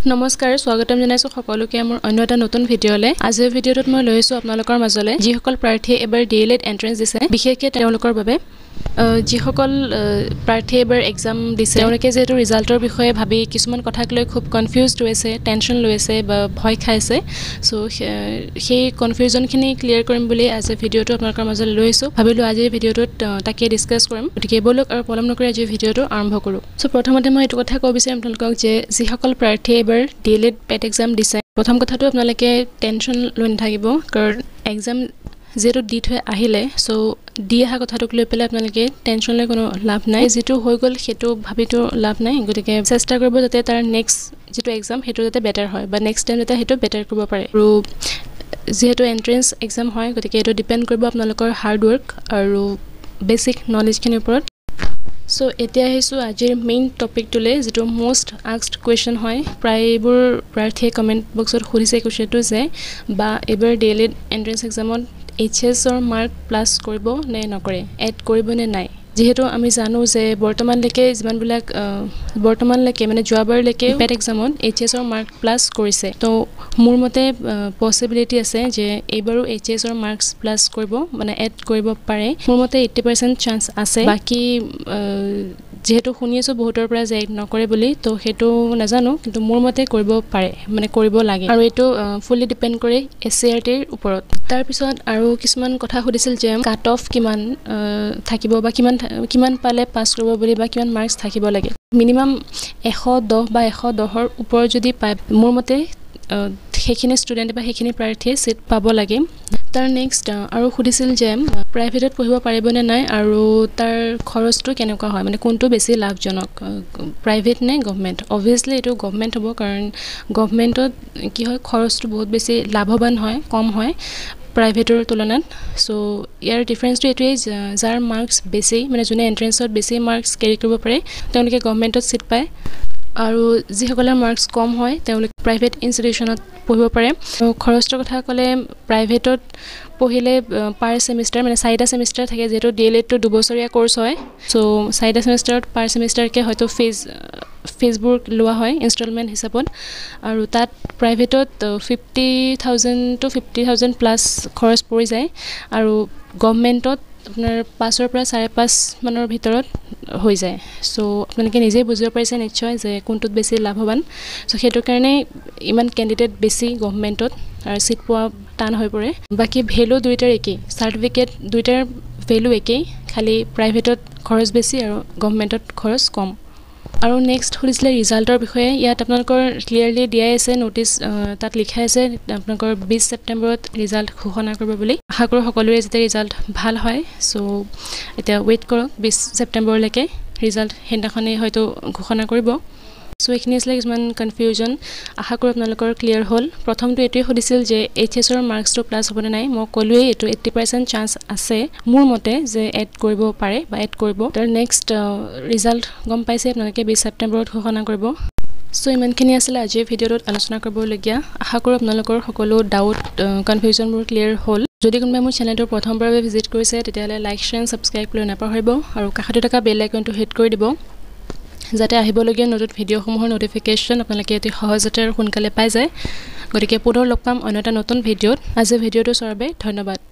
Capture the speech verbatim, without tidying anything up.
নমস্কাৰ স্বাগতম জনাইছো সকলোকে মোৰ অন্য এটা নতুন ভিডিঅলে আজিৰ ভিডিঅটোত মই লৈছো আপোনালোকৰ মাজলে যিসকল প্ৰাৰ্থী এবাৰ ডি এল এড এন্ট্ৰেন্স দিছে বিশেষকৈ তেওঁলোকৰ বাবে যিসকল প্ৰাৰ্থী এবাৰ এক্সাম দিছে তেওঁলোকে যেটো ৰিজাল্টৰ বিষয়ে ভাবি কিছুমান কথাক লৈ খুব কনফিউজড হৈছে টেনচন লৈছে বা ভয় খাইছে সো সেই কনফিউজনখিনি ক্লিয়াৰ কৰিম বুলি আজি ভিডিঅটো আপোনালোকৰ মাজলৈ লৈছো ভাবিলো আজিৰ ভিডিঅটোত তাকে ডিসকাস কৰিম গতিকে বলক আৰু পলম নকৰি আজি ভিডিঅটো আৰম্ভ কৰো সো প্ৰথমতে মই এটো কথা কব বিচাৰিম আপোনালোকক যে যিসকল প্ৰাৰ্থী এবাৰ D El Ed PET exam দিছে প্ৰথম কথাটো আপোনালোকে টেনচন লৈ নাথাকিব কাৰণ এক্সাম যেটো দি থৈ আহিলে সো দি আহা কথাটোক লৈ পেলাই আপোনালোকে টেনচন লৈ কোনো লাভ নাই যেটো হৈ গল হেতু ভাবিটো লাভ নাই গতিকে চেষ্টা কৰিব যাতে তাৰ নেক্সট যেটো এক্সাম হেতু যাতে বেটাৰ হয় বা নেক্সট টাইম যাতে হেতু বেটাৰ কৰিব পাৰে আৰু যেহেতু এন্ট্ৰেন্স এক্সাম হয় গতিকে এটো ডিপেন্ড কৰিব আপোনালোকৰ হাৰ্ড ওয়াৰ্ক আৰু বেসিক নলেজখিনিৰ ওপৰত সো এতিয়া আহিছো আজিৰ মেইন টপিকটোলে যেটো মোস্ট আস্কড কোৱেশ্চন হয় প্ৰায়বোৰ প্ৰাৰ্থীয়ে কমেন্ট বক্সত খুলিছে কোৱেশ্চনটো যে বা এবাৰ ডি এল এড এন্ট্ৰেন্স এক্সামত এইচ এছ অৰ মাৰ্ক প্লাস কৰিব নে নকৰে এড কৰিব নে নাই যেহেতু আমি জানো যে বৰ্তমান লৈকে যিমান বিলাক বৰ্তমান লৈকে মানে যোৱাবাৰ লৈকে পেট এক্সামত এইচ এছ অৰ মাৰ্ক প্লাস কৰিছে তো মোৰ মতে পসিবিলিটি আছে যে এবাৰো এইচ এছ অৰ মাৰ্কস প্লাস কৰিব মানে এড কৰিব পাৰে মোৰ মতে eighty percent চান্স আছে বাকি যেহেতু শুনি আছো বহুতৰ পৰা যে নকৰে বুলি তো হেতু নাজানো কিন্তু মোৰ মতে কৰিব পাৰে মানে কৰিব লাগে আৰু এটো ফুলি ডিপেন্ড কৰে এছ চি ই আৰ টিৰ ওপৰত তাৰ পিছত আৰু কিছুমান কথা খুদিছিল যে কাট অফ কিমান থাকিব বা কিমান কিমান পালে পাস কৰিব বুলি বা কিমান মাৰ্কস থাকিব লাগে মিনিমাম one ten বা one ten ৰ ওপৰ যদি পায় মোৰ মতে হেখিনি ষ্টুডেন্ট বা হেখিনি প্ৰাৰ্থীয়ে সিট পাব লাগে তাৰ নেক্সট আৰু খুদিছিল যে প্ৰাইভেটত পঢ়িব পাৰিব নে নাই আৰু তাৰ খৰচটো কেনেকুৱা হয় মানে কোনটো বেছি লাভজনক প্ৰাইভেট নে গভৰ্নমেন্ট অবভিয়াসলি এটো গভৰ্নমেন্ট হ'ব কাৰণ গভৰ্নমেন্টত কি হয় খৰচটো বহুত বেছি লাভবান হয় কম হয় প্ৰাইভেটৰ তুলনাত সো ইয়াৰ ডিফাৰেন্সটো এটোই যাৰ মাৰ্কস বেছি মানে জুনে এন্ট্ৰেন্সত বেছি মাৰ্কস কেৰি কৰিব পাৰে তেওঁলোকে গভৰ্নমেন্টত সিট পায় আৰু যিসকলৰ মাৰ্কস কম হয় তেওঁলোক প্ৰাইভেট ইনষ্টিটিউচনত পঢ়িব পাৰে খৰচৰ কথা ক'লে প্ৰাইভেটত পঢ়িলে পাৰ সেমিস্টাৰ মানে চাৰিটা সেমিস্টাৰ থাকে যেটো ডি এল এড তো দুবছৰীয়া কোৰ্স হয় সো চাৰিটা সেমিস্টাৰত পাৰ সেমিস্টাৰ কে হয়তো ফিজ ফিজবোৰ লোৱা হয় ইনষ্টলমেন্ট হিচাপত আৰু তাত প্ৰাইভেটত fifty thousand to fifty thousand plus খৰচ পৰি যায় আৰু গভৰ্নমেন্টত আপোনাৰ পাঁচৰ পৰা চাৰে পাঁচ মানৰ ভিতৰত হৈ যায় সো আপোনালোকে নিজে বুজিব পাৰিছে নিশ্চয় যে কোনটোত বেছি লাভবান সো হেতু কাৰণে ইমান ক্যান্ডিডেট বেছি গভৰ্নমেন্টত আৰু সিট পোৱা টান হৈ পৰে বাকি ভ্যালু দুইটাৰ একেই সাৰ্টিফিকেট দুইটাৰ ভ্যালু একেই খালি প্ৰাইভেটত খৰচ বেছি আৰু গভৰ্নমেন্টত খৰচ কম আৰু নেক্সট খুলিছিলে ৰিজাল্টৰ বিষয়ে ইয়াত আপোনালোকৰ ক্লিয়াৰলি দিয়া আছে নোটিস তাত লিখা আছে আপোনালোকৰ twenty সেপ্টেম্বৰত ৰিজাল্ট ঘোষণা কৰিব বুলি আশা কৰো সকলোৰে যেতে ৰিজাল্ট ভাল হয় সো এটা ওয়েট কৰক twenty সেপ্টেম্বৰ লৈকে ৰিজাল্ট হেন্দাখনে হয়তো ঘোষণা কৰিব সো এখিনি আছে কিছুমান কনফিউজন আশা কৰো আপোনালোকৰ ক্লিয়াৰ হ'ল প্ৰথমটো এটোই খুদিছিল যে এইচ এছ ৰ মাৰ্কসটো প্লাস হ'ব নাই মই কলোৱে এটো eighty percent চান্স আছে মোৰ মতে যে এড কৰিব পাৰে বা এড কৰিব তাৰ নেক্সট ৰিজাল্ট গম পাইছে আপোনালোকে twenty সেপ্টেম্বৰত ঘোষণা কৰিব সো ইমানখিনি আছিল আজিৰ ভিডিঅটোত আলোচনা কৰিবলগীয়া আশা কৰো আপোনালোকৰ সকলো ডাউট কনফিউজনবোৰ ক্লিয়াৰ হ'ল যদি কোনোবাই মোৰ চেনেলটো প্ৰথমবাৰলৈ ভিজিট কৰিছে তেতিয়াহলে লাইক শেয়াৰ সাবস্ক্ৰাইব কৰি নাপাহৰিব আৰু কাষতে থকা বেল আইকনটো হিট কৰি দিব যাতে আহিবলগীয়া নতুন ভিডিঅসমূহৰ নোটিফিকেশন আপোনালোকে অতি সহজতে আৰু সোনকালে পাই যায় গতিকে পুনৰ লগ পাম অন্য এটা নতুন ভিডিঅত আজি ভিডিঅটো চোৱাৰ বাবে ধন্যবাদ